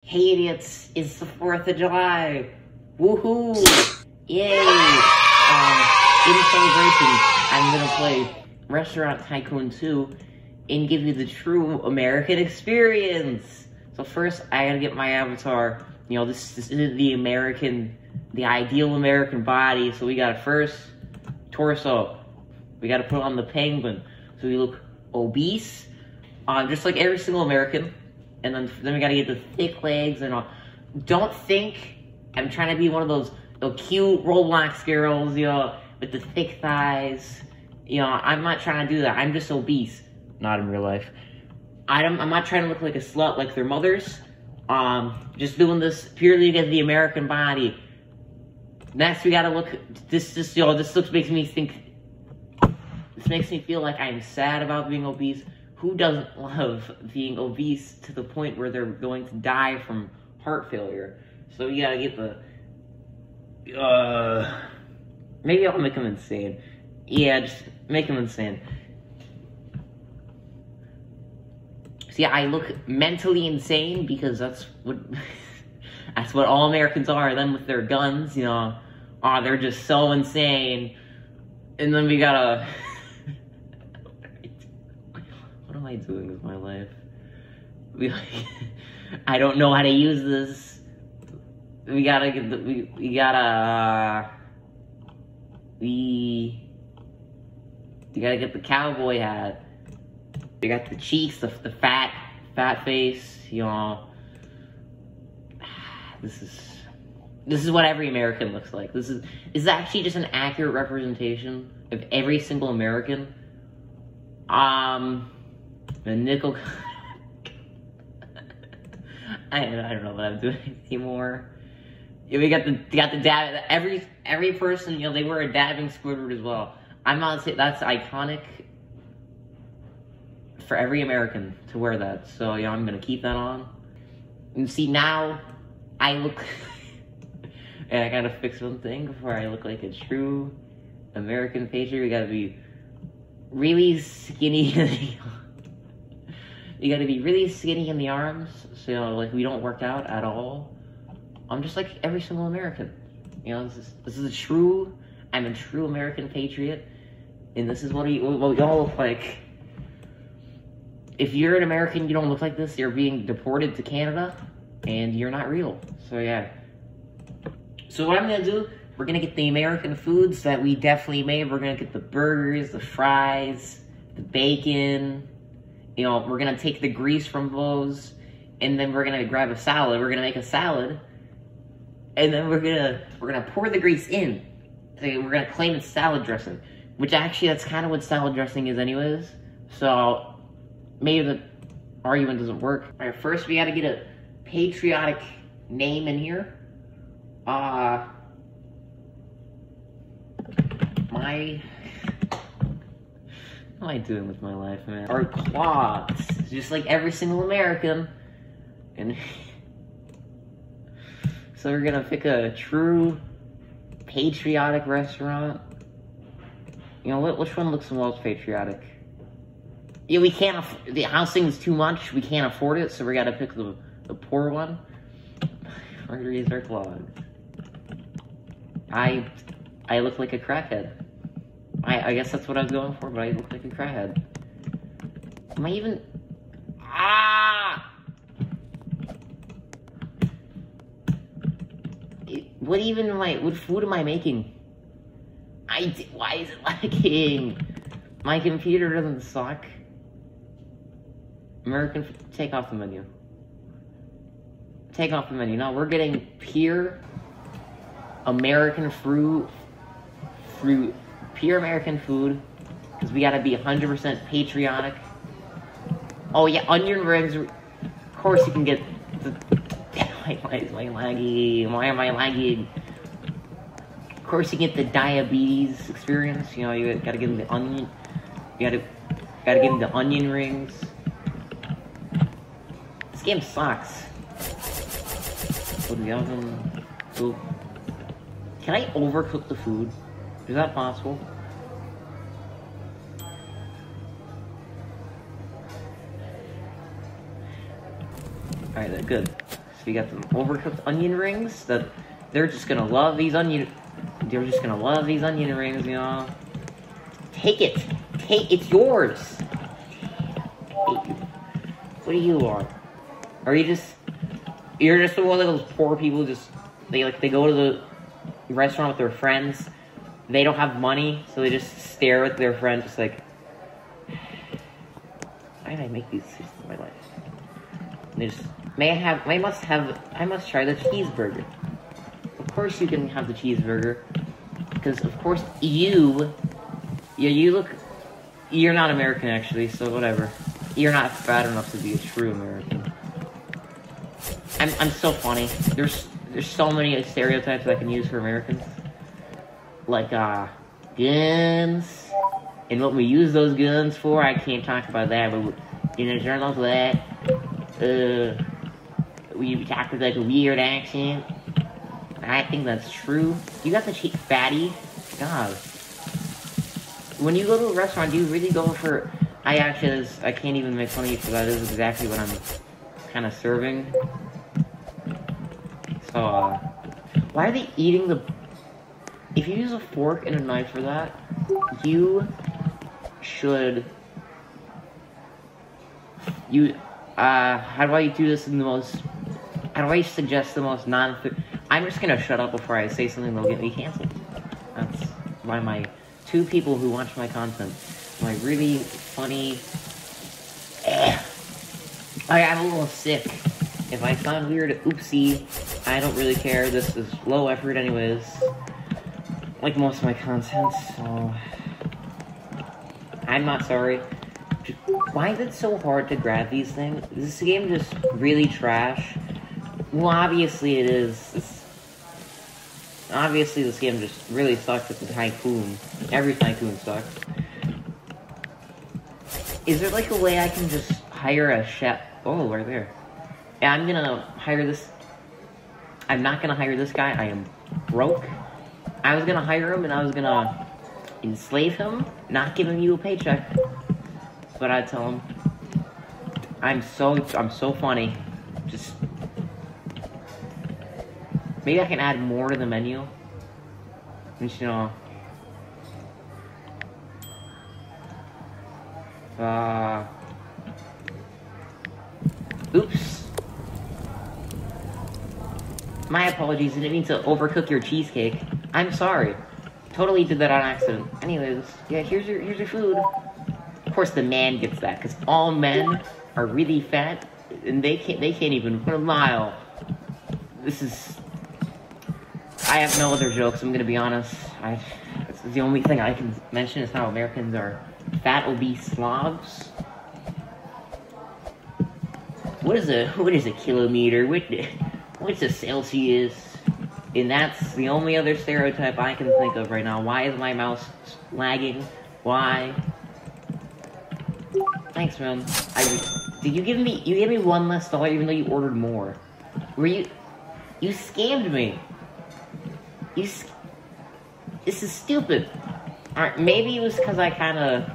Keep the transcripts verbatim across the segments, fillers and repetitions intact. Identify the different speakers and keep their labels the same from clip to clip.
Speaker 1: Hey idiots, it's the fourth of July. Woohoo! Yay! Um, in celebration, I'm gonna play Restaurant Tycoon two and give you the true American experience. So first, I gotta get my avatar. You know, this, this is the American, the ideal American body. So we got first, torso. We gotta put on the penguin. So we look obese, uh, just like every single American. And then, then we gotta get the thick legs and all. Don't think I'm trying to be one of those, those cute Roblox girls, you know, with the thick thighs. You know, I'm not trying to do that. I'm just obese. Not in real life. I don't, I'm not trying to look like a slut like their mothers. Um, just doing this purely to get the American body. Next, we gotta look. This, this, you know, this looks makes me think. This makes me feel like I'm sad about being obese. Who doesn't love being obese to the point where they're going to die from heart failure? So you gotta get the, uh, maybe I'll make them insane. Yeah, just make them insane. See, I look mentally insane because that's what, that's what all Americans are. Them with their guns, you know, oh, they're just so insane. And then we gotta, what am I doing with my life? We, I don't know how to use this. We gotta get the, we, we gotta, uh, we, we gotta get the cowboy hat. We got the cheeks, the, the fat, fat face, you know. This is, this is what every American looks like. This is, this is actually just an accurate representation of every single American. Um, the nickel, I, I don't know what I'm doing anymore. Yeah, we got the, we got the dab, every, every person, you know, they wear a dabbing Squidward as well. I'm not saying, that's iconic for every American to wear that. So, yeah, I'm gonna keep that on. And see, now, I look, and I gotta fix one thing before I look like a true American patriot. We gotta be really skinny. You gotta be really skinny in the arms, so, you know, like, we don't work out at all. I'm just like every single American. You know, this is, this is a true, I'm a true American patriot, and this is what we, what we all look like. If you're an American, you don't look like this, you're being deported to Canada, and you're not real. So, yeah. So what I'm gonna do, we're gonna get the American foods that we definitely made. We're gonna get the burgers, the fries, the bacon. You know, we're gonna take the grease from those, and then we're gonna grab a salad. We're gonna make a salad, and then we're gonna, we're gonna pour the grease in. So we're gonna claim it's salad dressing, which actually, that's kind of what salad dressing is anyways. So, maybe the argument doesn't work. All right, first we gotta get a patriotic name in here. Uh, my, what am I doing with my life, man? Our cloths, just like every single American. And so we're gonna pick a true patriotic restaurant. You know, which one looks the most patriotic? Yeah, we can't, aff the housing is too much, we can't afford it, so we gotta pick the, the poor one. Margaritas are clogged. I, I look like a crackhead. I, I guess that's what I was going for, but I look like a crackhead. Am I even, ah! It, what even am I, what food am I making? I, why is it lagging? My computer doesn't suck. American, take off the menu. Take off the menu. No, we're getting pure American fruit, fruit, pure American food, because we gotta be one hundred percent patriotic. Oh yeah, onion rings. Of course you can get the, why is my lagging? Why am I lagging? Of course you get the diabetes experience. You know, you gotta give them the onion. You gotta, gotta give them the onion rings. This game sucks. Go to the oven. Go. Can I overcook the food? Is that possible? Alright, good. So you got some overcooked onion rings that they're just gonna love these onion. They're just gonna love these onion rings, you know. Take it. Take it's yours. What do you want? Are you just? You're just one of those poor people. Just they like they go to the restaurant with their friends. They don't have money, so they just stare at their friend, just like, why did I make these decisions in my life? And they just, may I have, I must have, I must try the cheeseburger. Of course you can have the cheeseburger, because of course you, yeah, you look, you're not American actually, so whatever. You're not fat enough to be a true American. I'm, I'm so funny. There's, there's so many stereotypes I can use for Americans. Like, uh, guns, and what we use those guns for, I can't talk about that, but, in terms of that, uh, we talk with, like, a weird accent. I think that's true. You got the cheap fatty? God. When you go to a restaurant, do you really go for, I actually, I can't even make fun of you for that, is exactly what I'm kind of serving. So, uh, why are they eating the... If you use a fork and a knife for that, you should, you, uh, how do I do this in the most, how do I suggest the most non, I'm just gonna shut up before I say something that'll get me canceled. That's why my two people who watch my content, my really funny, eh, I, I'm a little sick. If I sound weird, oopsie, I don't really care, this is low effort anyways. Like most of my content, so I'm not sorry. Why is it so hard to grab these things? Is this game just really trash? Well, obviously it is. It's, obviously this game just really sucks at the Tycoon. Every Tycoon sucks. Is there like a way I can just hire a chef? Oh, right there. Yeah, I'm gonna hire this. I'm not gonna hire this guy. I am broke. I was gonna hire him and I was gonna enslave him, not give him you a paycheck. But I'd tell him, I'm so, I'm so funny. Just, maybe I can add more to the menu. Just, you know. Uh, oops. My apologies, I didn't mean to overcook your cheesecake. I'm sorry. Totally did that on accident. Anyways, yeah, here's your here's your food. Of course the man gets that, because all men are really fat, and they can't they can't even put a mile. This is... I have no other jokes, I'm gonna be honest. I this is the only thing I can mention is how Americans are fat, obese slobs. What is a what is a kilometer? What what's a Celsius? And that's the only other stereotype I can think of right now. Why is my mouse lagging? Why? Thanks, man. I did you give me you gave me one less dollar even though you ordered more? Were you you scammed me? You this is stupid. Alright, maybe it was because I kind of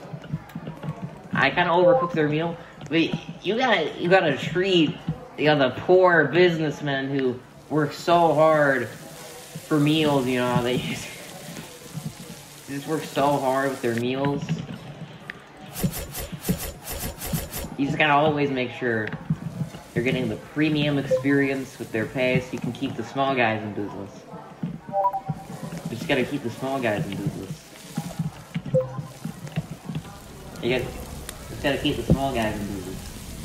Speaker 1: I kind of overcooked their meal, but you gotta you gotta treat you know, the poor businessmen who work so hard for meals, you know, they just, they just work so hard with their meals. You just gotta always make sure they're getting the premium experience with their pay so you can keep the small guys in business. You just gotta keep the small guys in business. You gotta, just gotta keep the small guys in business.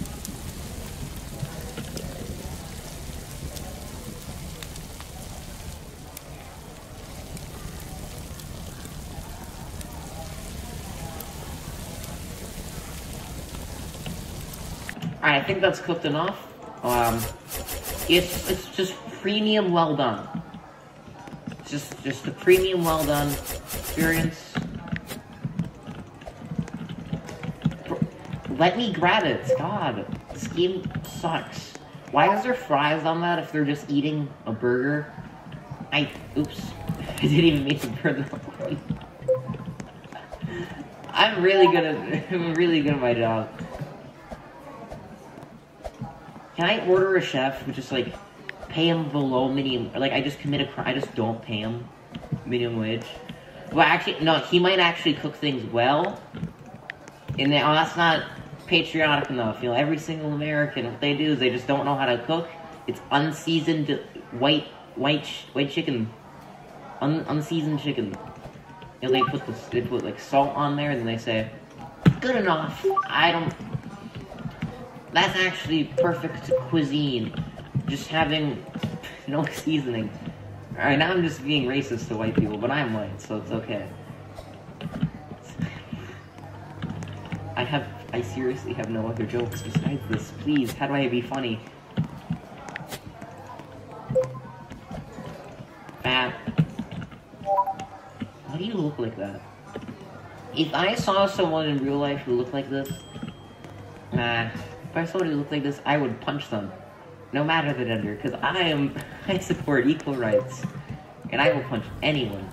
Speaker 1: I think that's cooked enough. Um, it's it's just premium well done. It's just just the premium well done experience. Let me grab it. God, this game sucks. Why is there fries on that if they're just eating a burger? I oops, I didn't even mean to burn that one. I'm really good at I'm really good at my job. Can I order a chef who just, like, pay him below minimum, like, I just commit a crime, I just don't pay him minimum wage? Well, actually, no, he might actually cook things well, and then, oh, that's not patriotic enough. You know, every single American, what they do is they just don't know how to cook. It's unseasoned white, white, white chicken, Un, unseasoned chicken. You know, they put this, they put, like, salt on there, and then they say, good enough, I don't, that's actually perfect cuisine. Just having no seasoning. Alright, now I'm just being racist to white people, but I'm white, so it's okay. I have, I seriously have no other jokes besides this. Please, how do I be funny? Fat. Why do you look like that? If I saw someone in real life who looked like this, nah, if I saw someone who looked like this, I would punch them. No matter the gender, because I am, I support equal rights, and I will punch anyone.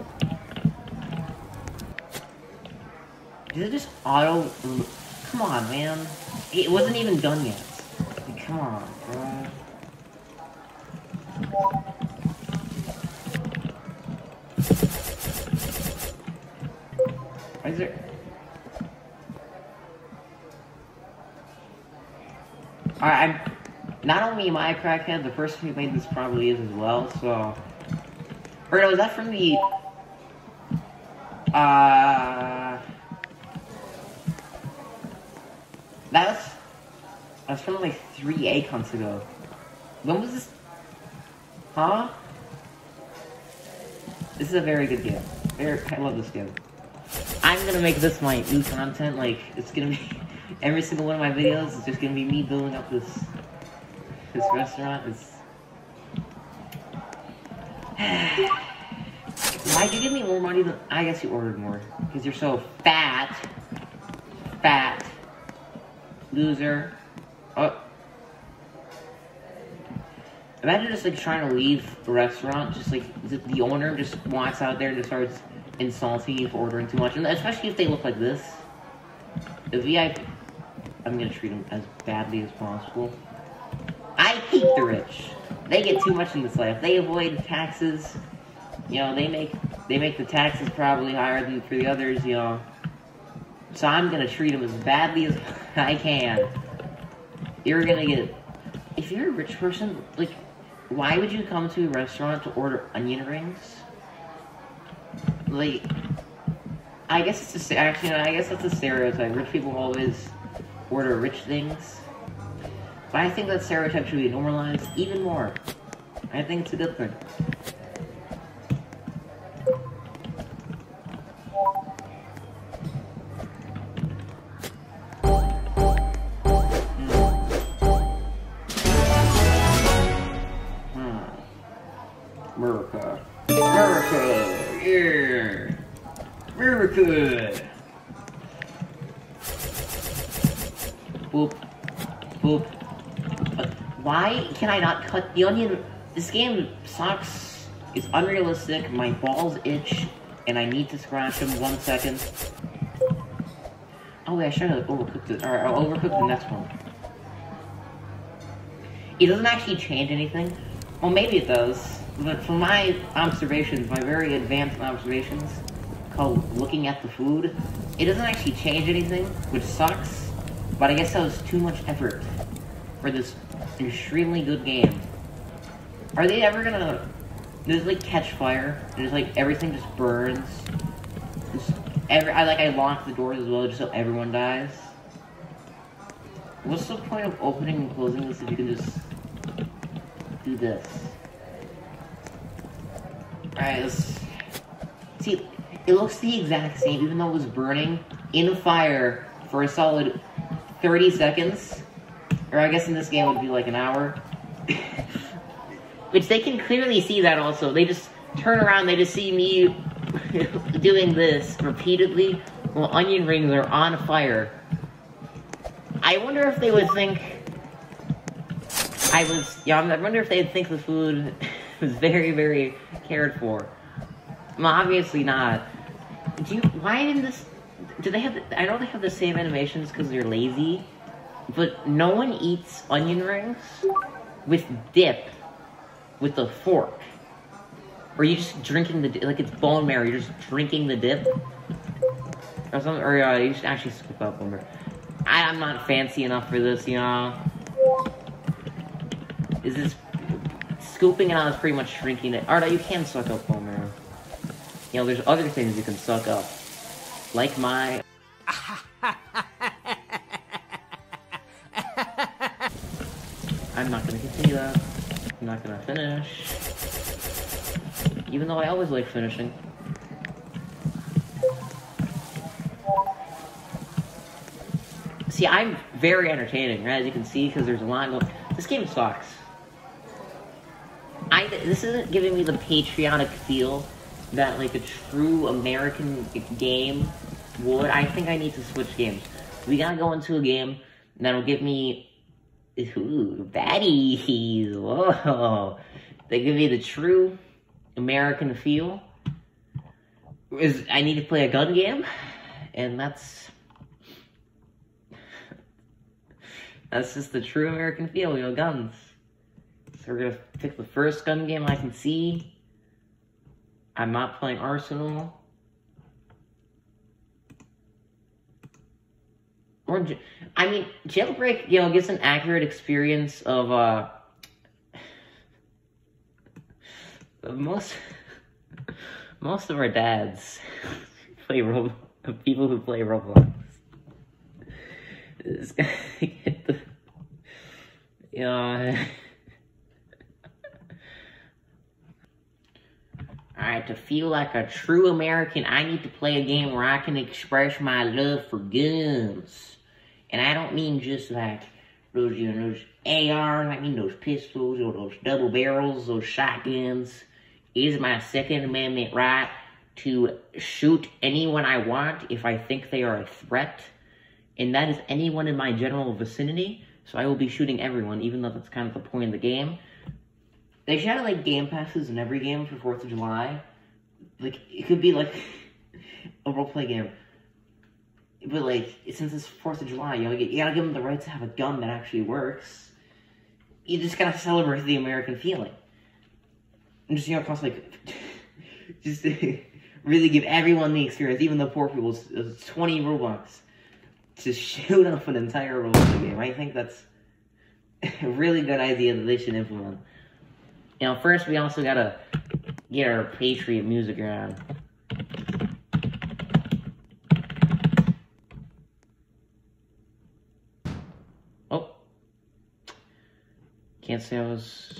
Speaker 1: Is it just auto, come on, man, it wasn't even done yet, like, come on, bro. Why is there, alright, I'm, not only am I a crackhead, the person who made this probably is as well, so... Or no, is that from the... Uh... That was... That was from like three acons ago. When was this? Huh? This is a very good game. Very, I love this game. I'm gonna make this my new content, like, it's gonna be... Every single one of my videos is just gonna be me building up this... This restaurant is... Why'd you give me more money than... I guess you ordered more. Because you're so fat. Fat. Loser. Oh. Imagine just, like, trying to leave the restaurant. Just, like, the owner just walks out there and just starts insulting you for ordering too much. And especially if they look like this. The V I P... I'm gonna treat them as badly as possible. I hate the rich. They get too much in this life. They avoid taxes. You know, they make they make the taxes probably higher than for the others, you know. So I'm gonna treat them as badly as I can. You're gonna get... If you're a rich person, like, why would you come to a restaurant to order onion rings? Like, I guess it's a, actually, I guess that's a stereotype. Rich people always order rich things. But I think that stereotype should be normalized even more. I think it's a good thing. Hmm. America. America! Yeah! America! Boop. Boop. Why can I not cut the onion? This game sucks. It's unrealistic. My balls itch, and I need to scratch them. One second. Oh wait, I should have overcooked it. Alright, I'll overcook the next one. It doesn't actually change anything. Well, maybe it does. But from my observations, my very advanced observations, called looking at the food, it doesn't actually change anything, which sucks. But I guess that was too much effort for this extremely good game. Are they ever gonna just like catch fire and just like everything just burns? Just every I like I locked the doors as well just so everyone dies. What's the point of opening and closing this if you can just do this? Alright, let's see. It looks the exact same, even though it was burning in a fire for a solid thirty seconds. Or I guess in this game it would be like an hour. Which they can clearly see that also. They just turn around, they just see me doing this repeatedly while onion rings are on fire. I wonder if they would think I was, yeah, I wonder if they'd think the food was very, very cared for. Well, obviously not. Do you, why didn't this, do they have, I know they have the same animations because they're lazy, But no one eats onion rings with dip with a fork. Or you just drinking the dip, like it's bone marrow, you're just drinking the dip. Or something, or uh, you should actually scoop up one more. I, I'm not fancy enough for this, you know. Is this scooping it out is pretty much shrinking it. Or no, you can suck up bone marrow. You know, there's other things you can suck up. Like my... I'm not gonna continue that. I'm not gonna finish. Even though I always like finishing. See, I'm very entertaining, right? As you can see, because there's a lot of... This game sucks. I, this isn't giving me the patriotic feel that, like, a true American game would. I think I need to switch games. We gotta go into a game that'll give me... Ooh, baddies! Whoa! They give me the true American feel. Is I need to play a gun game, and that's... That's just the true American feel, you know, guns. So we're gonna pick the first gun game I can see. I'm not playing Arsenal. Or, I mean, Jailbreak, you know, gives an accurate experience of, uh... most... most of our dads play Roblox. People who play Roblox. This guy get the... Yeah... Alright, to feel like a true American, I need to play a game where I can express my love for guns. And I don't mean just like those, you know, those A Rs, I mean those pistols or those double barrels, those shotguns. It is my Second Amendment right to shoot anyone I want if I think they are a threat. And that is anyone in my general vicinity. So I will be shooting everyone, even though that's kind of the point of the game. They should have, like, game passes in every game for fourth of July. Like, it could be, like, a roleplay game. But, like, since it's fourth of July, you know, you gotta give them the right to have a gun that actually works. You just gotta celebrate the American feeling. And just, you know, cost, like, just to really give everyone the experience, even the poor people, it's twenty Robux to shoot up an entire roleplay game. I think that's a really good idea that they should implement. You know, first we also gotta get our Patriot music around. Oh. Can't say I was...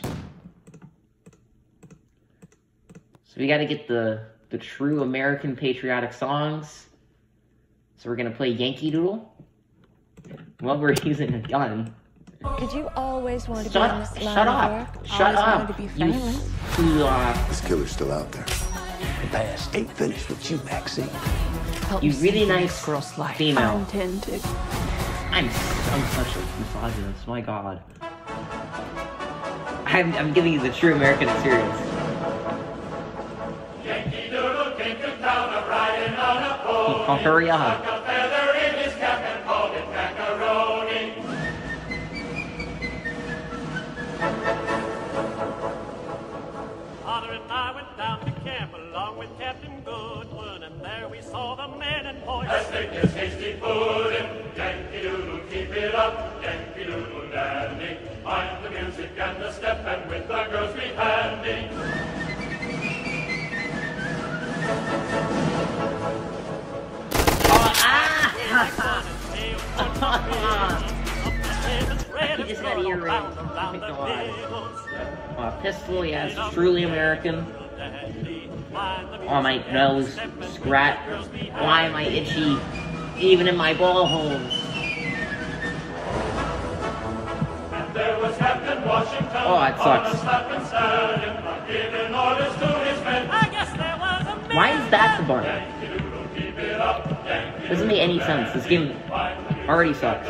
Speaker 1: So we gotta get the, the true American patriotic songs. So we're gonna play Yankee Doodle. Well, we're using a gun.
Speaker 2: Did you always want to
Speaker 1: Shut,
Speaker 2: be in this line
Speaker 1: shut
Speaker 2: of
Speaker 1: up!
Speaker 2: work?
Speaker 1: Shut
Speaker 2: Always
Speaker 1: up!
Speaker 2: wanted to be
Speaker 1: You,
Speaker 2: famous?
Speaker 1: you, uh...
Speaker 3: This killer's still out there. The past ain't finished with you, Maxine.
Speaker 2: Help
Speaker 1: You
Speaker 2: me
Speaker 1: really
Speaker 2: save
Speaker 1: nice
Speaker 2: this girl's life.
Speaker 1: female.
Speaker 2: I intend to.
Speaker 1: I'm, I'm such a misogynist, my god. I'm, I'm giving you the true American experience.
Speaker 4: Yankee Doodle came to town a-riding on a pony.
Speaker 1: Oh, hurry up.
Speaker 4: Stuck a feather in his cap and called it macaroni. Father and I went down to camp along with Captain Goodwin, and there we saw the men and boys as thick as hasty pudding. Yankee Doodle, keep it up, Yankee Doodle dandy. Mind the music and the step, and with the girls be handy.
Speaker 1: Oh, ah! He just had earrings. Oh my god. Oh, a pistol, yes, truly American. Oh, my nose, scratch. Why am I itchy? Even in my ball holes. Oh, it sucks. Why is that the button? Doesn't make any sense. This game already sucks.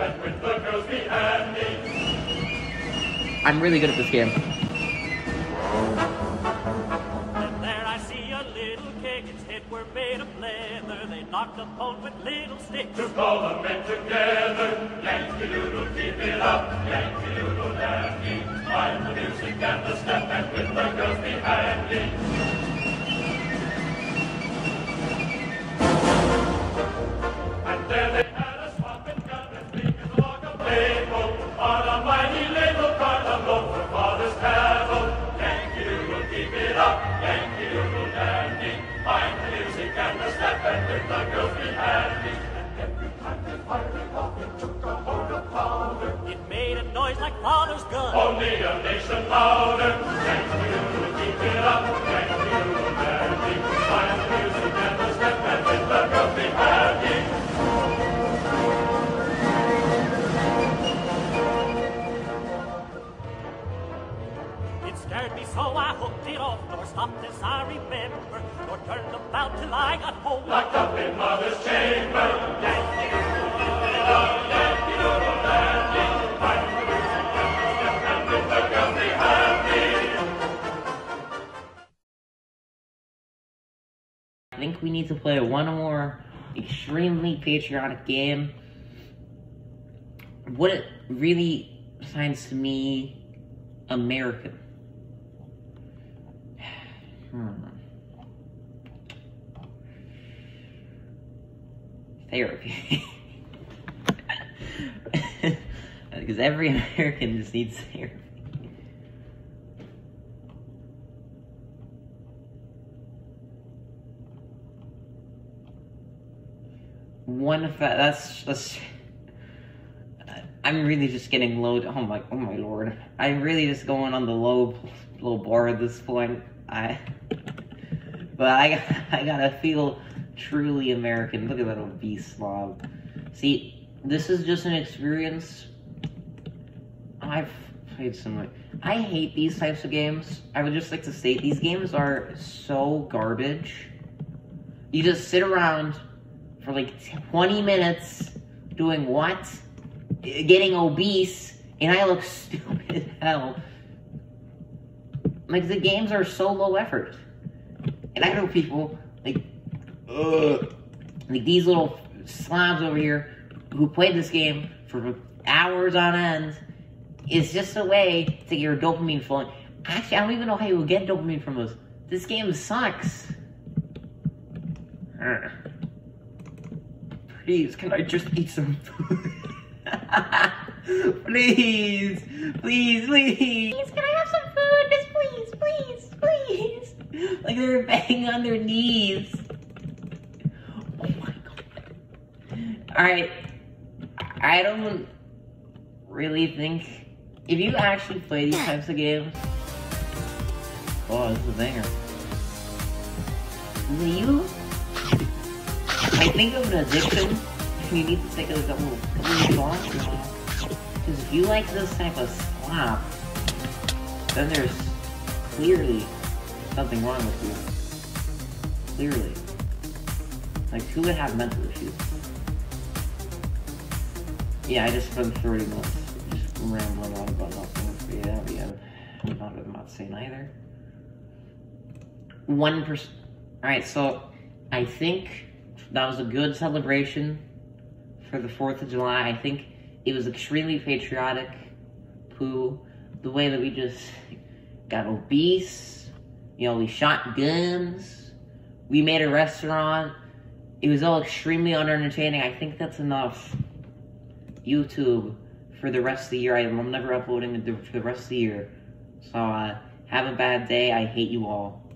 Speaker 1: I'm really good at this game.
Speaker 4: And there I see a little kid, it's head were made of leather. They knocked upon with little sticks
Speaker 5: to call the men together. Yankee Doodle, keep it up. Yankee Doodle dandy. Find the music and the step, and with the girls be handy. And there they had a swapping gun as big as a log of maple on a mighty little cart alone for father's cattle. Yankee Doodle, keep it up. Yankee Doodle dandy. Find the music and the step, and with the girls be handy. And every time they fired it off, it took a hold of powder.
Speaker 4: It made a noise like father's gun.
Speaker 5: Only a nation louder. Yankee Doodle, keep it up. Yankee Doodle dandy. Find the music and the step, and with the girls be handy.
Speaker 4: It scared me so I hooked it off, nor stopped as I remember, nor turned about till I got home.
Speaker 5: Locked up in mother's chamber. Yankee Doodle, keep it up. Yankee Doodle dandy. Find the music and the step, and with the girls be happy.
Speaker 1: I think we need to play one more extremely patriotic game. What it really sounds to me American. Hmm. Therapy. Because every American just needs therapy. One fa- that's that's. I'm really just getting low. Oh my, oh my lord! I'm really just going on the low, low bar at this point. I, but I, I gotta feel truly American. Look at that obese slob. See, this is just an experience. I've played some. I hate these types of games. I would just like to say these games are so garbage. You just sit around for like twenty minutes doing what? Getting obese, and I look stupid as hell. Like, the games are so low effort. And I know people, like, ugh, like these little slobs over here who played this game for hours on end. It's just a way to get your dopamine flowing. Actually, I don't even know how you would get dopamine from this. This game sucks. Ugh. Please, can I just eat some food? Please, please, please. Please, can I have some food? Just please, please, please. Like they're banging on their knees. Oh my god. Alright. I don't really think... If you actually play these types of games... Oh, this is a banger. You... I think of an addiction. You need to take a couple, couple of thoughts. Because if you like this type of slop, then there's clearly something wrong with you. Clearly. Like, who would have mental issues? Yeah, I just spent thirty minutes just rambling on about nothing. Yeah, yeah. I'm not, I'm not saying either. One percent. Alright, so I think that was a good celebration for the fourth of July. I think it was extremely patriotic. Pooh. The way that we just got obese. You know, we shot guns. We made a restaurant. It was all extremely unentertaining. I think that's enough. YouTube for the rest of the year. I'm never uploading it for the rest of the year. So, uh, have a bad day. I hate you all.